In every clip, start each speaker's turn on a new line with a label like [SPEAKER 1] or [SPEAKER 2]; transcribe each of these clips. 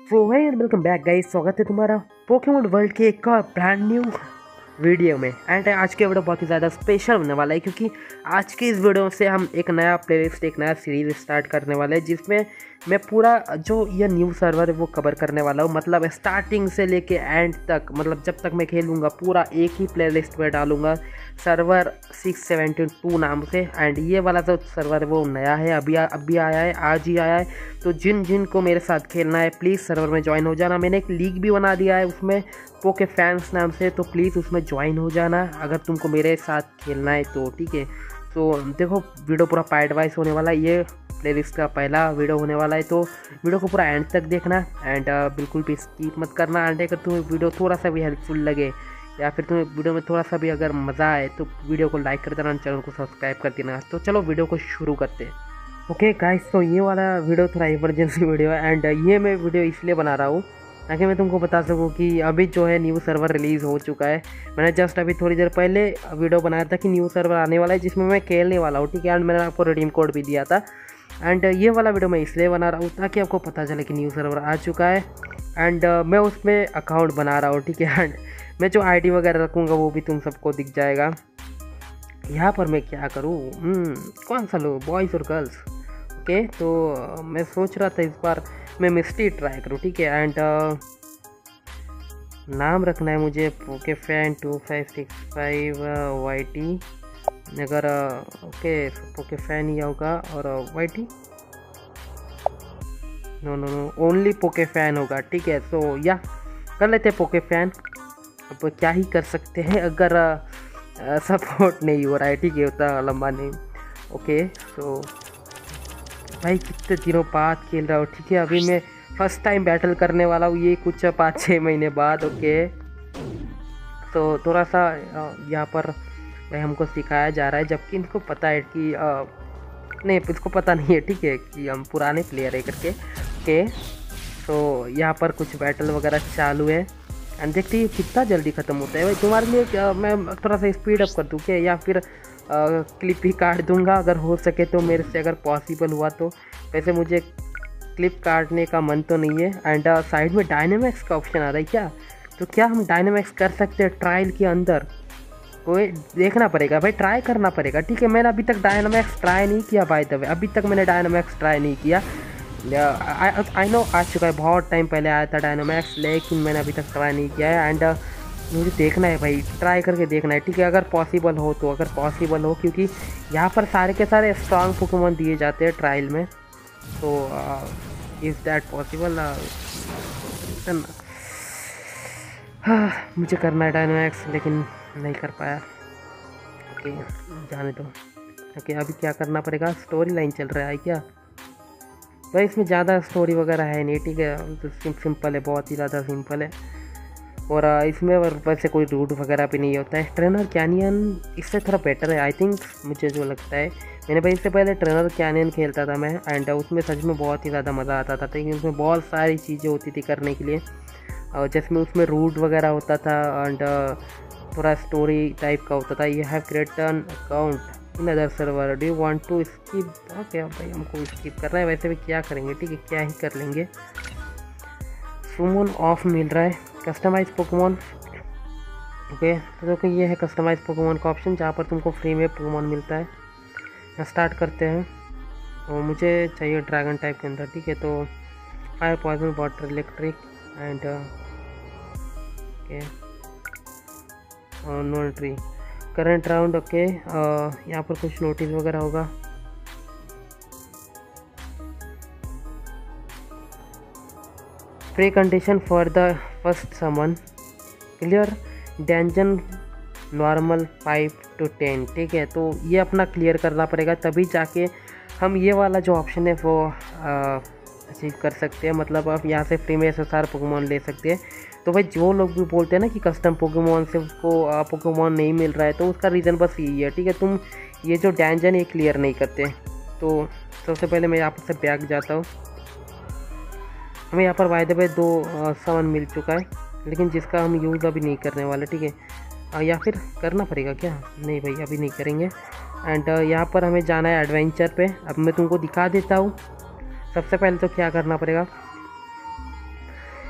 [SPEAKER 1] सो है welcome back guys, स्वागत है तुम्हारा पोकेमॉन वर्ल्ड के एक और ब्रांड न्यू वीडियो में। एंड आज के वीडियो बहुत ही ज़्यादा स्पेशल होने वाला है क्योंकि आज की इस वीडियो से हम एक नया प्लेलिस्ट, एक नया सीरीज स्टार्ट करने वाले हैं जिसमें मैं पूरा जो ये न्यू सर्वर है वो कवर करने वाला हूँ। मतलब स्टार्टिंग से लेके एंड तक, मतलब जब तक मैं खेलूँगा पूरा एक ही प्लेलिस्ट में डालूँगा, सर्वर 672 नाम से। एंड ये वाला जो सर्वर है वो नया है, अभी आया है, आज ही आया है। तो जिन को मेरे साथ खेलना है प्लीज़ सर्वर में ज्वाइन हो जाना। मैंने एक लीग भी बना दिया है उसमें पोके फैंस नाम से, तो प्लीज़ उसमें ज्वाइन हो जाना अगर तुमको मेरे साथ खेलना है तो, ठीक है। तो देखो वीडियो पूरा पार्ट वाइज होने वाला है, ये प्लेलिस्ट का पहला वीडियो होने वाला है, तो वीडियो को पूरा एंड तक देखना। एंड बिल्कुल भी स्किप मत करना। एंड अगर तुम्हें वीडियो थोड़ा सा भी हेल्पफुल लगे या फिर तुम्हें वीडियो में थोड़ा सा भी अगर मज़ा आए तो वीडियो को लाइक कर देना, चैनल को सब्सक्राइब कर देना। तो चलो वीडियो को शुरू करते हैं। ओके गाइस, तो ये वाला वीडियो थोड़ा इमरजेंसी वीडियो है। एंड ये मैं वीडियो इसलिए बना रहा हूँ ताकि मैं तुमको बता सकूँ कि अभी जो है न्यू सर्वर रिलीज़ हो चुका है। मैंने जस्ट अभी थोड़ी देर पहले वीडियो बनाया था कि न्यू सर्वर आने वाला है जिसमें मैं खेलने वाला हूँ, ठीक है। एंड मैंने आपको रिडीम कोड भी दिया था। एंड ये वाला वीडियो मैं इसलिए बना रहा हूँ ताकि आपको पता चले कि न्यू सर्वर आ चुका है। एंड मैं उसमें अकाउंट बना रहा हूँ, ठीक है। एंड मैं जो आईडी वगैरह रखूँगा वो भी तुम सबको दिख जाएगा। यहाँ पर मैं क्या करूँ, कौन सा लो, बॉयज़ और गर्ल्स? ओके, तो मैं सोच रहा था इस बार मैं मिस्टी ट्राई करूँ, ठीक है। एंड नाम रखना है मुझे पोके फैन 2565 YT। अगर ओके पोके फैन ही होगा और YT no only Poke fan होगा, ठीक है। तो या कर लेते हैं पोके फैन। अब क्या ही कर सकते हैं अगर सपोर्ट नहीं हो रहा है, ठीक है, उतना लंबा नहीं। ओके, तो भाई कितने दिनों बाद खेल रहा हूँ, ठीक है। अभी मैं फर्स्ट टाइम बैटल करने वाला हूँ ये कुछ 5-6 महीने बाद। ओके, तो थोड़ा सा यहाँ पर भाई हमको सिखाया जा रहा है, जबकि इनको पता है कि नहीं, इसको पता नहीं है, ठीक है, कि हम पुराने प्लेयर है करके। ओके, तो यहाँ पर कुछ बैटल वगैरह चालू है। एंड देखते ही कितना जल्दी ख़त्म होता है भाई। तुम्हारे लिए मैं थोड़ा सा स्पीड अप कर दूँ क्या, या फिर क्लिप ही काट दूंगा अगर हो सके तो, मेरे से अगर पॉसिबल हुआ तो। वैसे मुझे क्लिप काटने का मन तो नहीं है। एंड साइड में डायनामिक्स का ऑप्शन आ रहा है क्या, तो क्या हम डायनामिक्स कर सकते हैं ट्रायल के अंदर? कोई देखना पड़ेगा भाई, ट्राई करना पड़ेगा, ठीक है। मैंने अभी तक डायनामिक्स ट्राई नहीं किया बाय द वे, अभी तक मैंने डायनामिक्स ट्राई नहीं किया। आई नो आ चुका है, बहुत टाइम पहले आया था डायनामिक्स, लेकिन मैंने अभी तक ट्राई नहीं किया है। एंड मुझे देखना है भाई, ट्राई करके देखना है, ठीक है, अगर पॉसिबल हो तो, अगर पॉसिबल हो, क्योंकि यहाँ पर सारे के सारे स्ट्रॉन्ग पोकेमॉन दिए जाते हैं ट्रायल में। तो इज़ दैट पॉसिबल? मुझे करना है डायनामिक्स लेकिन नहीं कर पाया। ओके, जाने दो। ओके, अभी क्या करना पड़ेगा, स्टोरी लाइन चल रहा है क्या भाई? इसमें ज़्यादा स्टोरी वगैरह है नहीं, ठीक है, तो सिंपल है, बहुत ही ज़्यादा सिंपल है। और इसमें वैसे कोई रूट वगैरह भी नहीं होता है। ट्रेनर कैनियन इससे थोड़ा बेटर है आई थिंक, मुझे जो लगता है। मैंने भाई इससे पहले ट्रेनर कैनियन खेलता था मैं, एंड उसमें सच में बहुत ही ज़्यादा मज़ा आता था, लेकिन उसमें बहुत सारी चीज़ें होती थी करने के लिए, और जिसमें उसमें रूट वगैरह होता था एंड थोड़ा स्टोरी टाइप का होता था। You have created an account in other server, do you want to skip? Okay भाई, हमको स्किप करना है, वैसे भी क्या करेंगे, ठीक है, क्या ही कर लेंगे। सुमन ऑफ मिल रहा है, कस्टमाइज पोकेमॉन। ओके, तो देखो ये है कस्टमाइज पोकेमॉन का ऑप्शन जहाँ पर तुमको फ्री में पोकेमॉन मिलता है। स्टार्ट करते हैं। और मुझे चाहिए ड्रैगन टाइप के अंदर, ठीक है। तो fire, poison, water, electric and okay no tree current round. Okay, यहाँ पर कुछ नोटिस वगैरह होगा। Pre condition for the first summon, clear dungeon normal 5 to 10, ठीक है। तो ये अपना क्लियर करना पड़ेगा, तभी जाके हम ये वाला जो ऑप्शन है वो अचीव कर सकते हैं। मतलब आप यहाँ से फ्री में SSR पोकेमॉन ले सकते हैं। तो भाई जो लोग भी बोलते हैं ना कि कस्टम पोकेमॉन से उसको पोकेमॉन नहीं मिल रहा है, तो उसका रीज़न बस यही है, ठीक है। तुम ये जो डंजन ये क्लियर नहीं करते। तो सबसे पहले मैं यहाँ पर से बैक जाता हूँ। हमें यहाँ पर बाय द वे 2 सामान मिल चुका है, लेकिन जिसका हम यूज़ अभी नहीं करने वाले, ठीक है। या फिर करना पड़ेगा क्या? नहीं भाई, अभी नहीं करेंगे। एंड यहाँ पर हमें जाना है एडवेंचर पे। अब मैं तुमको दिखा देता हूँ। सबसे पहले तो क्या करना पड़ेगा,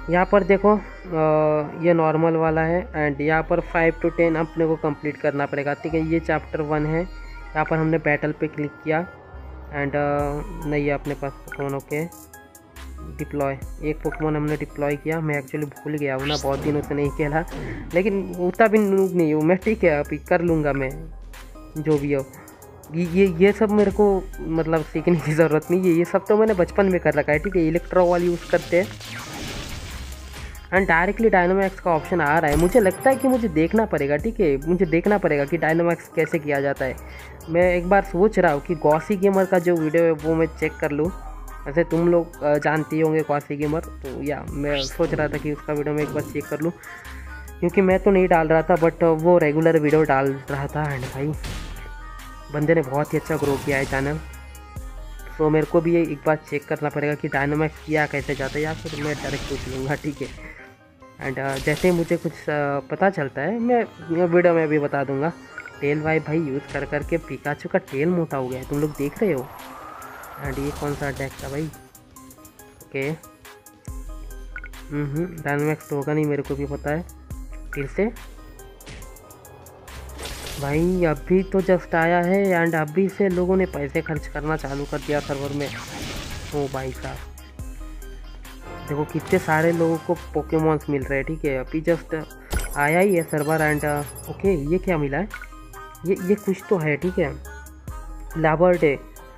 [SPEAKER 1] यहाँ पर देखो ये नॉर्मल वाला है एंड यहाँ पर 5 to 10 अपने को कंप्लीट करना पड़ेगा, ठीक है। ये चैप्टर 1 है। यहाँ पर हमने बैटल पे क्लिक किया एंड नहीं है अपने पास पोकेमॉन। ओके, डिप्लॉय, एक पोकेमॉन हमने डिप्लॉय किया। मैं एक्चुअली भूल गया हूँ ना, बहुत दिनों से नहीं खेला, लेकिन उतना भी नूब नहीं हूँ मैं, ठीक है। अभी कर लूँगा मैं जो भी हो। ये सब मेरे को मतलब सीखने की ज़रूरत नहीं है, ये सब तो मैंने बचपन में कर रखा है, ठीक है। इलेक्ट्रो वॉल यूज़ करते हैं एंड डायरेक्टली डायनामैक्स का ऑप्शन आ रहा है। मुझे लगता है कि मुझे देखना पड़ेगा, ठीक है। मुझे देखना पड़ेगा कि डायनामैक्स कैसे किया जाता है। मैं एक बार सोच रहा हूँ कि गॉसी गेमर का जो वीडियो है वो मैं चेक कर लूँ। वैसे तुम लोग जानते होंगे गॉसी गेमर, तो या मैं सोच रहा था कि उसका वीडियो मैं एक बार चेक कर लूँ, क्योंकि मैं तो नहीं डाल रहा था बट वो रेगुलर वीडियो डाल रहा था। एंड भाई बंदे ने बहुत ही अच्छा ग्रो किया है चैनल, तो मेरे को भी एक बार चेक करना पड़ेगा कि डायनामैक्स किया कैसे जाता है, या फिर मैं डायरेक्ट पूछ लूँगा, ठीक है। एंड जैसे ही मुझे कुछ पता चलता है मैं वीडियो में भी बता दूंगा। टेल वाइप भाई यूज़ कर करके पिकाचू का टेल मोटा हो गया है, तुम लोग देख रहे हो। एंड ये कौन सा अटैक था भाई? ओके, डायनामैक्स तो होगा नहीं, मेरे को भी पता है। फिर से भाई अभी तो जस्ट आया है एंड अभी से लोगों ने पैसे खर्च करना चालू कर दिया सर्वर में। ओ भाई साहब देखो कितने सारे लोगों को पोकेमॉन्स मिल रहे हैं, ठीक है। अभी जस्ट आया ही है सर्वर एंड ओके, ये क्या मिला है? ये कुछ तो है, ठीक है। Labour Day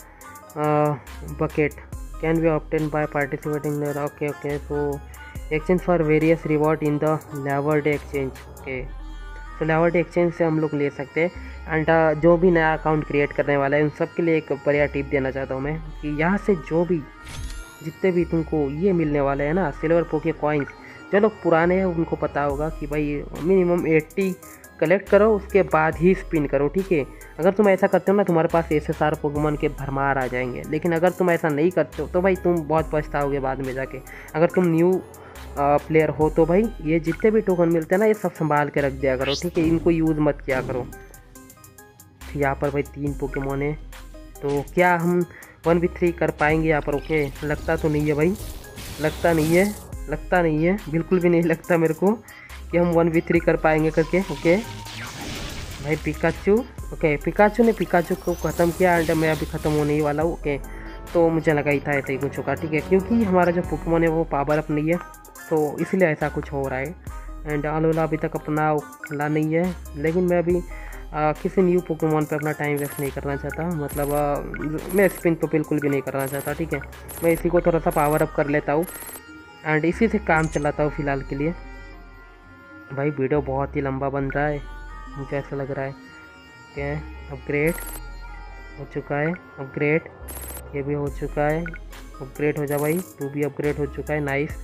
[SPEAKER 1] bucket can be obtain by participating. Okay okay, so exchange for various reward in the Labour Day exchange. Okay, तो लाबर डे एक्सचेंज से हम लोग ले सकते हैं। एंड जो भी नया अकाउंट क्रिएट करने वाला है उन सब के लिए एक बढ़िया टिप देना चाहता हूँ मैं कि यहाँ से जो भी जितने भी तुमको ये मिलने वाले हैं ना सिल्वर पोके कॉइन्स, जो लोग पुराने हैं उनको पता होगा कि भाई मिनिमम 80 कलेक्ट करो, उसके बाद ही स्पिन करो, ठीक है। अगर तुम ऐसा करते हो ना तुम्हारे पास SSR पोकेमॉन के भरमार आ जाएंगे, लेकिन अगर तुम ऐसा नहीं करते हो तो भाई तुम बहुत पछताओगे बाद में जाके। अगर तुम न्यू प्लेयर हो तो भाई ये जितने भी टोकन मिलते हैं ना ये सब संभाल के रख दिया करो, ठीक है। इनको यूज़ मत किया करो। यहाँ पर भाई 3 पोकेमॉन है, तो क्या हम 1v3 कर पाएंगे यहाँ पर? ओके, लगता तो नहीं है भाई, लगता नहीं है, बिल्कुल भी नहीं लगता मेरे को कि हम 1v3 कर पाएंगे करके। ओके भाई पिकाचू, ओके पिकाचू ने पिकाचू को ख़त्म किया एंड मैं अभी ख़त्म होने ही वाला हूँ। ओके, तो मुझे लगा ही था ऐसा ही कुछ होगा, ठीक है, क्योंकि हमारा जो पोकेमॉन है वो पावर अप नहीं है, तो इसलिए ऐसा कुछ हो रहा है। एंड अलोला अभी तक अपना खुला नहीं है, लेकिन मैं अभी किसी न्यू पोकेमॉन पे अपना टाइम वेस्ट नहीं करना चाहता। मतलब मैं स्पिन तो बिल्कुल भी नहीं करना चाहता, ठीक है। मैं इसी को थोड़ा सा पावर अप कर लेता हूँ एंड इसी से काम चलाता हूँ फ़िलहाल के लिए। भाई वीडियो बहुत ही लंबा बन रहा है, मुझे ऐसा लग रहा है। ओके, अपग्रेड हो चुका है, अपग्रेड ये भी हो चुका है। अपग्रेड हो जा भाई, तू भी अपग्रेड हो चुका है, नाइस।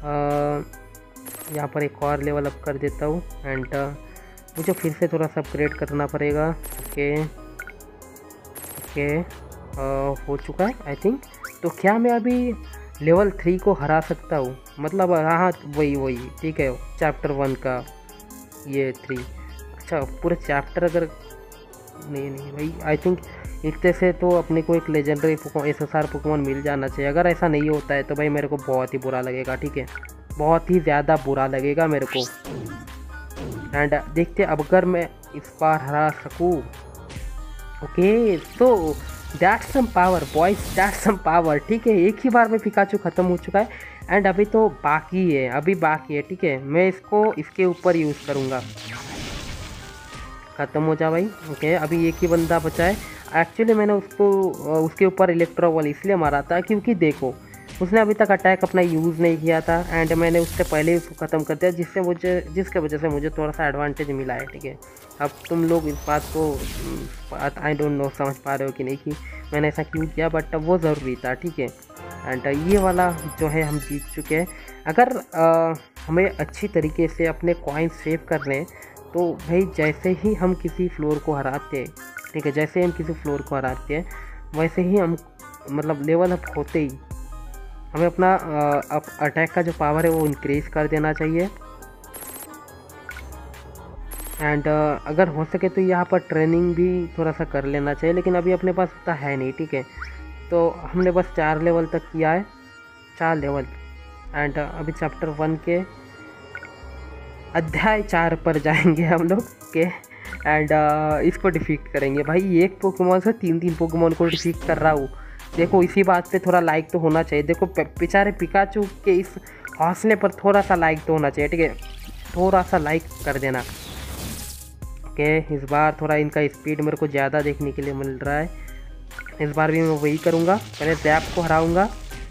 [SPEAKER 1] यहाँ पर एक और लेवल अप कर देता हूँ एंड मुझे फिर से थोड़ा सा अपग्रेड करना पड़ेगा। ओके ओके, हो चुका है आई थिंक। तो क्या मैं अभी लेवल 3 को हरा सकता हूँ? मतलब हाँ वही ठीक है, चैप्टर 1 का ये 3। अच्छा पूरा चैप्टर अगर नहीं भाई, आई थिंक इतने से तो अपने को एक लेजेंडरी SSR पोकेमॉन मिल जाना चाहिए। अगर ऐसा नहीं होता है तो भाई मेरे को बहुत ही बुरा लगेगा, ठीक है, बहुत ही ज़्यादा बुरा लगेगा मेरे को। एंड देखते अब अगर मैं इस बार हरा सकूँ। ओके, तो that's some power boys, that's some power, ठीक है। एक ही बार में पिकाचू ख़त्म हो चुका है एंड अभी तो बाकी है, ठीक है। मैं इसको इसके ऊपर यूज़ करूँगा। ख़त्म हो जा भाई। ओके, अभी एक ही बंदा बचा है। एक्चुअली मैंने उसको उसके ऊपर इलेक्ट्रो वॉल इसलिए मारा था क्योंकि देखो उसने अभी तक अटैक अपना यूज़ नहीं किया था एंड मैंने उससे पहले ही उसको ख़त्म कर दिया, जिसके वजह से मुझे थोड़ा सा एडवांटेज मिला है, ठीक है। अब तुम लोग इस बात को आई डोंट नो समझ पा रहे हो कि नहीं कि मैंने ऐसा क्यों किया, बट वो ज़रूरी था, ठीक है। एंड ये वाला जो है हम जीत चुके हैं। अगर हमें अच्छी तरीके से अपने कॉइन्स सेव करने हैं तो भाई जैसे ही हम किसी फ्लोर को हराते हैं, ठीक है, जैसे हम किसी फ्लोर को हराते हैं वैसे ही हम मतलब लेवल अप होते ही हमें अपना अटैक का जो पावर है वो इंक्रीज़ कर देना चाहिए। एंड अगर हो सके तो यहाँ पर ट्रेनिंग भी थोड़ा सा कर लेना चाहिए, लेकिन अभी अपने पास उतना है नहीं, ठीक है। तो हमने बस 4 लेवल तक किया है, 4 लेवल एंड अभी चैप्टर 1 के अध्याय 4 पर जाएंगे हम लोग के। एंड इसको डिफीट करेंगे भाई। एक पोकेमॉन से 3 पोकेमॉन को डिफीट कर रहा हूँ। देखो इसी बात पे थोड़ा लाइक तो होना चाहिए। देखो बेचारे पिकाचू के इस हौसले पर थोड़ा सा लाइक तो होना चाहिए, ठीक है। थोड़ा सा लाइक कर देना। ओके, इस बार थोड़ा इनका स्पीड मेरे को ज़्यादा देखने के लिए मिल रहा है। इस बार भी मैं वही करूँगा, पहले जैप को हराऊँगा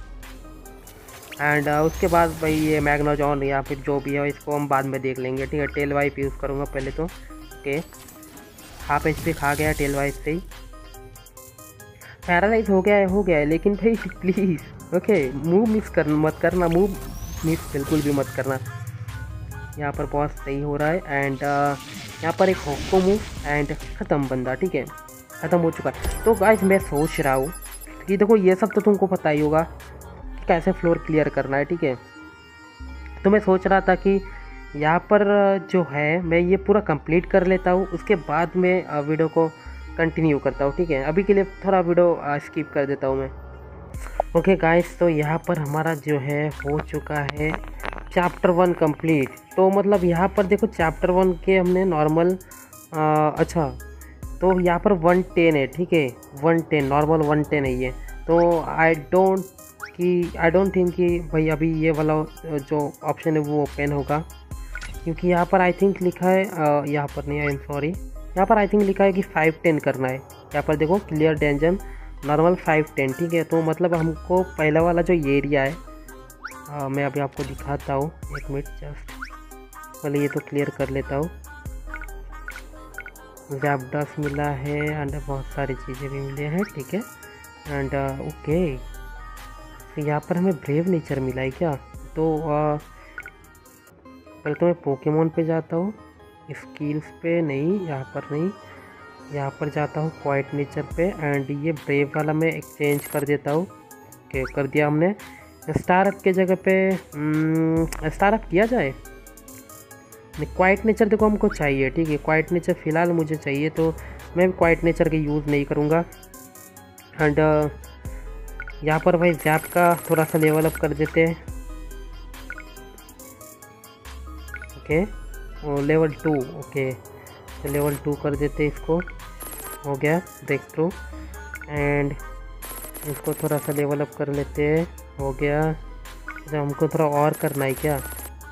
[SPEAKER 1] एंड उसके बाद भाई ये मैग्नाजॉन या फिर जो भी है इसको हम बाद में देख लेंगे, ठीक है। टेल वाइप यूज़ करूँगा पहले तो। ओके, हाफ HP खा गया टेल वाइप से ही। पैरालाइज हो गया है लेकिन भाई प्लीज़ ओके मूव मत करना, मूव मिस बिल्कुल भी मत करना। यहाँ पर बहुत सही हो रहा है एंड यहाँ पर एक होको मूव एंड ख़त्म बंदा, ठीक है, ख़त्म हो चुका है। तो गाइस मैं सोच रहा हूँ कि देखो ये सब तो तुमको पता ही होगा कि कैसे फ्लोर क्लियर करना है, ठीक है। तो मैं सोच रहा था कि यहाँ पर जो है मैं ये पूरा कंप्लीट कर लेता हूँ, उसके बाद में वीडियो को कंटिन्यू करता हूँ, ठीक है। अभी के लिए थोड़ा वीडियो स्किप कर देता हूँ मैं। ओके गाइस, तो यहाँ पर हमारा जो है हो चुका है चैप्टर 1 कंप्लीट। तो मतलब यहाँ पर देखो चैप्टर 1 के हमने नॉर्मल अच्छा तो यहाँ पर 110 है, ठीक है। 110 नॉर्मल 110 है ये। तो आई डोंट थिंक कि भाई अभी ये वाला जो ऑप्शन है वो ओपन होगा, क्योंकि यहाँ पर आई थिंक लिखा है यहाँ पर नहीं, आई एम सॉरी, यहाँ पर आई थिंक लिखा है कि 510 करना है। यहाँ पर देखो क्लियर डेंजन नॉर्मल 510, ठीक है। तो मतलब हमको पहला वाला जो एरिया है मैं अभी आपको दिखाता हूँ, एक मिनट जस्ट पहले ये तो क्लियर कर लेता हूँ। जैपडास मिला है एंड बहुत सारी चीज़ें भी मिले हैं, ठीक है। एंड ओके, तो यहाँ पर हमें ब्रेव नेचर मिला है क्या? तो पहले तो मैं पोकेमॉन पे जाता हूँ, स्किल्स पे नहीं, यहाँ पर नहीं, यहाँ पर जाता हूँ क्वाइट नेचर पे एंड ये ब्रेव वाला मैं एक्सचेंज कर देता हूँ। ओके, कर दिया हमने। स्टार अप के जगह पे स्टार अप किया जाए। क्वाइट नेचर देखो हमको चाहिए, ठीक है। क्वाइट नेचर फ़िलहाल मुझे चाहिए, तो मैं क्वाइट नेचर का यूज़ नहीं करूँगा। एंड यहाँ पर भाई जैप का थोड़ा सा लेवल अप कर देते हैं। ओके, और लेवल 2, ओके तो लेवल 2 कर देते इसको। हो गया ब्रेक थ्रू एंड इसको थोड़ा सा लेवल अप कर लेते हैं। हो गया, तो हमको थोड़ा और करना है क्या?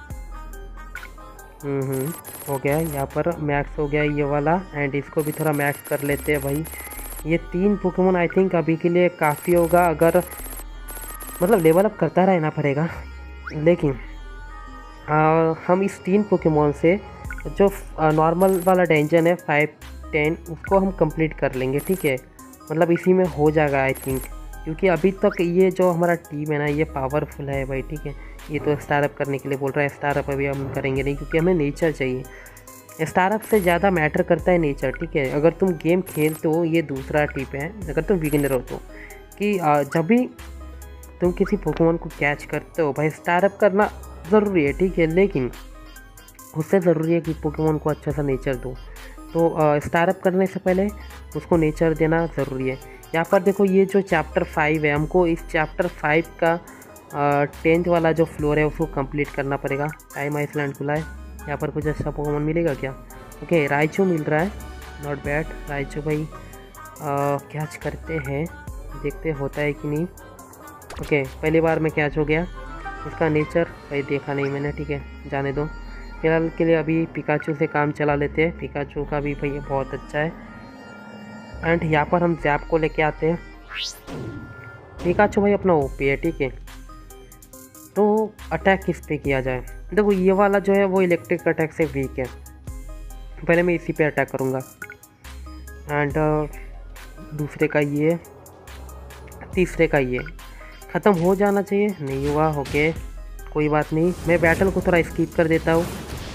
[SPEAKER 1] हो गया। यहाँ पर मैक्स हो गया ये वाला एंड इसको भी थोड़ा मैक्स कर लेते हैं भाई। ये 3 पोकेमॉन आई थिंक अभी के लिए काफ़ी होगा, अगर मतलब लेवल अप करता रहना पड़ेगा। लेकिन हम इस 3 पोकेमॉन से जो नॉर्मल वाला डेंजन है 510 उसको हम कंप्लीट कर लेंगे, ठीक है। मतलब इसी में हो जाएगा आई थिंक, क्योंकि अभी तक ये जो हमारा टीम है ना ये पावरफुल है भाई, ठीक है। ये तो स्टारअप करने के लिए बोल रहा है, स्टारअप अभी हम करेंगे नहीं क्योंकि हमें नेचर चाहिए। स्टारअप से ज़्यादा मैटर करता है नेचर, ठीक है। अगर तुम गेम खेलते हो, ये दूसरा टिप है अगर तुम बिगिनर हो तो, कि जब भी तुम किसी पोकेमॉन को कैच करते हो भाई स्टारअप करना ज़रूरी है, ठीक है। लेकिन उससे ज़रूरी है कि पोकेमॉन को अच्छा सा नेचर दो। तो स्टारअप करने से पहले उसको नेचर देना ज़रूरी है। यहाँ पर देखो ये जो चैप्टर 5 है, हमको इस चैप्टर 5 का 10th वाला जो फ्लोर है उसको कंप्लीट करना पड़ेगा। टाइम आइसलैंड खुला है, यहाँ पर कुछ अच्छा पोकेमॉन मिलेगा क्या? ओके, राइचू मिल रहा है, नॉट बैड। राइचू भाई कैच करते हैं, देखते होता है कि नहीं। ओके, पहली बार में कैच हो गया। इसका नेचर भाई देखा नहीं मैंने, ठीक है, जाने दो। फिलहाल के लिए अभी पिकाचू से काम चला लेते हैं। पिकाचू का भी भाई बहुत अच्छा है। एंड यहाँ पर हम जैप को लेके आते हैं। पिकाचू भाई अपना ओपी है, ठीक है। तो अटैक किस पे किया जाए? देखो ये वाला जो है वो इलेक्ट्रिक अटैक से वीक है, पहले मैं इसी पे अटैक करूँगा। एंड दूसरे का ये, तीसरे का ये ख़त्म हो जाना चाहिए, नहीं हुआ। ओके, कोई बात नहीं, मैं बैटल को थोड़ा स्किप कर देता हूँ,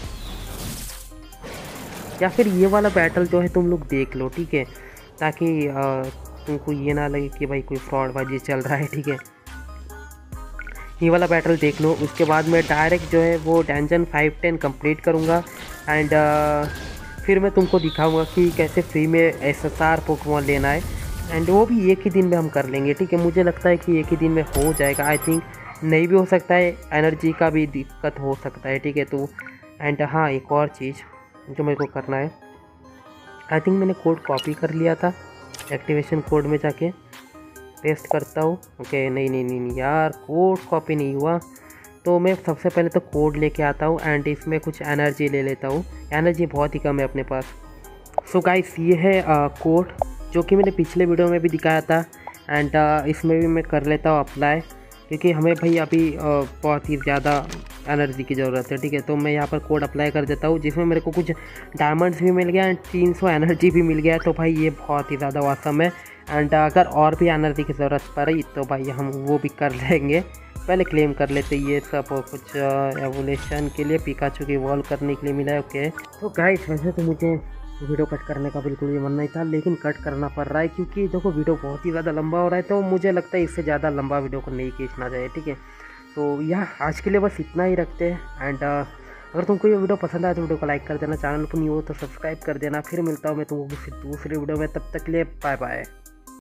[SPEAKER 1] या फिर ये वाला बैटल जो है तुम लोग देख लो, ठीक है, ताकि तुमको ये ना लगे कि भाई कोई फ्रॉडबाजी चल रहा है, ठीक है। ये वाला बैटल देख लो, उसके बाद मैं डायरेक्ट जो है वो डेंजन 510 कंप्लीट करूँगा। एंड फिर मैं तुमको दिखाऊंगा कि कैसे फ्री में SSR पोकेमॉन लेना है। एंड वो भी एक ही दिन में हम कर लेंगे, ठीक है। मुझे लगता है कि एक ही दिन में हो जाएगा। आई थिंक नहीं भी हो सकता है, एनर्जी का भी दिक्कत हो सकता है, ठीक है। तो एंड हाँ, एक और चीज़ जो मेरे को करना है, आई थिंक मैंने कोड कॉपी कर लिया था, एक्टिवेशन कोड में जाके पेस्ट करता हूँ। ओके, नहीं नहीं नहीं नहीं यार, कोड कॉपी नहीं हुआ। तो मैं सबसे पहले तो कोड लेके आता हूँ एंड इसमें कुछ एनर्जी ले लेता हूँ, एनर्जी बहुत ही कम है अपने पास। सो गाइस, ये है कोड जो कि मैंने पिछले वीडियो में भी दिखाया था एंड इसमें भी मैं कर लेता हूँ अप्लाई, क्योंकि हमें भाई अभी बहुत ही ज़्यादा एनर्जी की ज़रूरत है, ठीक है। तो मैं यहाँ पर कोड अप्लाई कर देता हूँ, जिसमें मेरे को कुछ डायमंड्स भी मिल गया एंड 300 एनर्जी भी मिल गया। तो भाई ये बहुत ही ज़्यादा वासम है एंड अगर और भी एनर्जी की ज़रूरत पड़ी तो भाई हम वो भी कर लेंगे। पहले क्लेम कर लेते ये सब कुछ एवोल्यूशन के लिए, पिकाचू की इवॉल्व करने के लिए मिला है। ओके, तो गाइस वैसे तो मुझे वीडियो कट करने का बिल्कुल भी मन नहीं था, लेकिन कट करना पड़ रहा है क्योंकि देखो वीडियो बहुत ही ज़्यादा लंबा हो रहा है। तो मुझे लगता है इससे ज़्यादा लंबा वीडियो को नहीं खींचना चाहिए, ठीक है। तो यह आज के लिए बस इतना ही रखते हैं एंड अगर तुमको ये वीडियो पसंद आए तो वीडियो को लाइक कर देना, चैनल पर न्यू हो तो सब्सक्राइब कर देना। फिर मिलता हूँ मैं तुमको किसी दूसरे वीडियो में, तब तक के लिए बाय बाय।